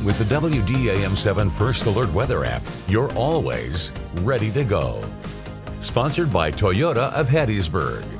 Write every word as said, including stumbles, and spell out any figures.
With the W D A M seven First Alert Weather app, you're always ready to go. Sponsored by Toyota of Hattiesburg.